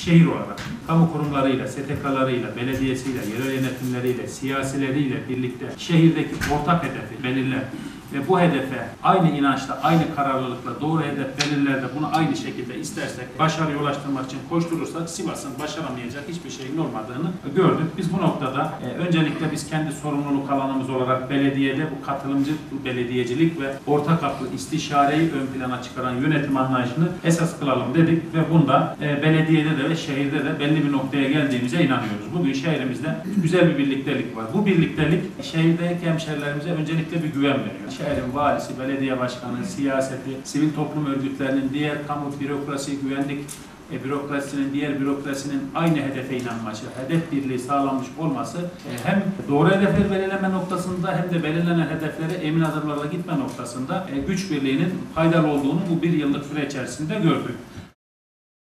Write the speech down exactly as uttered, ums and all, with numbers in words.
şehir olarak kamu kurumlarıyla, S T K'larıyla, belediyesiyle, yerel yönetimleriyle, siyasileriyle birlikte şehirdeki ortak hedefi belirler ve bu hedefe aynı inançla, aynı kararlılıkla doğru hedef belirler de bunu aynı şekilde istersek, başarıya ulaştırmak için koşturursak Sivas'ın başaramayacak hiçbir şeyin olmadığını gördük. Biz bu noktada e, öncelikle biz kendi sorumluluk alanımız olarak belediyede bu katılımcı belediyecilik ve ortak aklı istişareyi ön plana çıkaran yönetim anlayışını esas kılalım dedik ve bunda e, belediyede de ve şehirde de belli bir noktaya geldiğimize inanıyoruz. Bugün şehrimizde güzel bir birliktelik var. Bu birliktelik şehirdeki hemşehrilerimize öncelikle bir güven veriyor. Şehrin valisi, belediye başkanı, siyaseti, sivil toplum örgütlerinin, diğer kamu bürokrasi, güvenlik e, bürokrasinin, diğer bürokrasinin aynı hedefe inanması, hedef birliği sağlanmış olması e, hem doğru hedefler belirleme noktasında hem de belirlenen hedeflere emin adımlarla gitme noktasında e, güç birliğinin faydalı olduğunu bu bir yıllık süre içerisinde gördük.